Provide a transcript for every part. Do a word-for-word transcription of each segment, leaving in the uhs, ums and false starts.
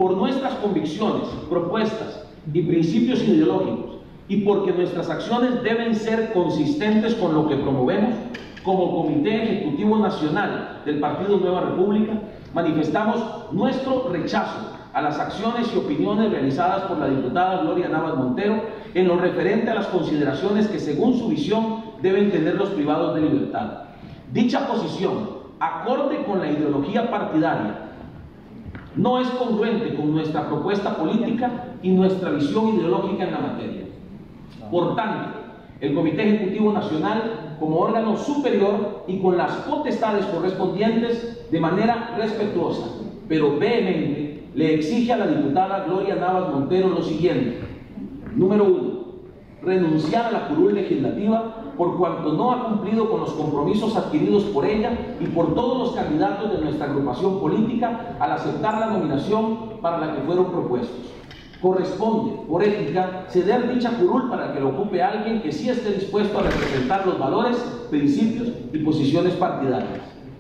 por nuestras convicciones, propuestas y principios ideológicos, y porque nuestras acciones deben ser consistentes con lo que promovemos, como Comité Ejecutivo Nacional del Partido Nueva República, manifestamos nuestro rechazo a las acciones y opiniones realizadas por la diputada Gloria Navas Montero en lo referente a las consideraciones que, según su visión, deben tener los privados de libertad. Dicha posición, acorde con la ideología partidaria, no es congruente con nuestra propuesta política y nuestra visión ideológica en la materia. Por tanto, el Comité Ejecutivo Nacional, como órgano superior y con las potestades correspondientes, de manera respetuosa, pero vehemente, le exige a la diputada Gloria Navas Montero lo siguiente. Número uno, renunciar a la curul legislativa por cuanto no ha cumplido con los compromisos adquiridos por ella y por todos los candidatos de nuestra agrupación política al aceptar la nominación para la que fueron propuestos. Corresponde, por ética, ceder dicha curul para que lo ocupe alguien que sí esté dispuesto a representar los valores, principios y posiciones partidarias.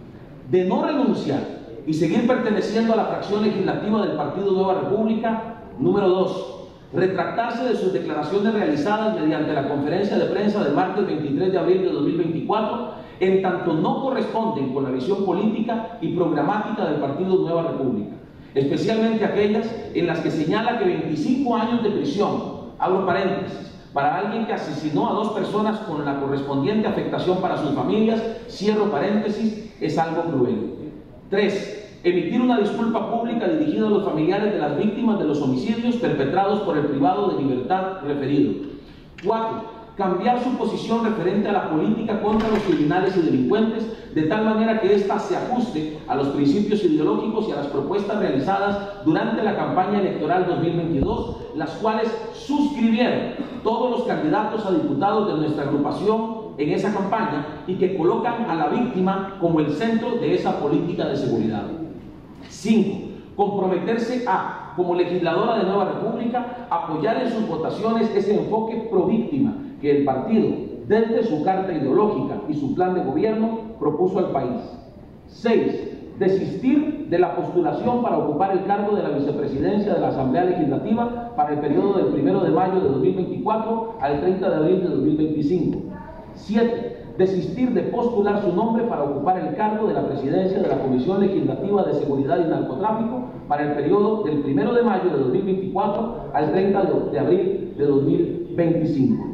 De no renunciar y seguir perteneciendo a la fracción legislativa del Partido Nueva República, número dos, retractarse de sus declaraciones realizadas mediante la conferencia de prensa del martes veintitrés de abril de dos mil veinticuatro, en tanto no corresponden con la visión política y programática del Partido Nueva República, especialmente aquellas en las que señala que veinticinco años de prisión, abro paréntesis, para alguien que asesinó a dos personas con la correspondiente afectación para sus familias, cierro paréntesis, es algo cruel. tres. Emitir una disculpa pública dirigida a los familiares de las víctimas de los homicidios perpetrados por el privado de libertad referido. cuatro. Cambiar su posición referente a la política contra los criminales y delincuentes de tal manera que ésta se ajuste a los principios ideológicos y a las propuestas realizadas durante la campaña electoral dos mil veintidós, las cuales suscribieron todos los candidatos a diputados de nuestra agrupación en esa campaña y que colocan a la víctima como el centro de esa política de seguridad. cinco. Comprometerse a, como legisladora de Nueva República, apoyar en sus votaciones ese enfoque pro víctima que el partido, desde su carta ideológica y su plan de gobierno, propuso al país. seis. Desistir de la postulación para ocupar el cargo de la vicepresidencia de la Asamblea Legislativa para el periodo del primero de mayo de dos mil veinticuatro al treinta de abril de dos mil veinticinco. siete. Desistir de postular su nombre para ocupar el cargo de la presidencia de la Comisión Legislativa de Seguridad y Narcotráfico para el periodo del primero de mayo de dos mil veinticuatro al treinta de abril de dos mil veinticinco.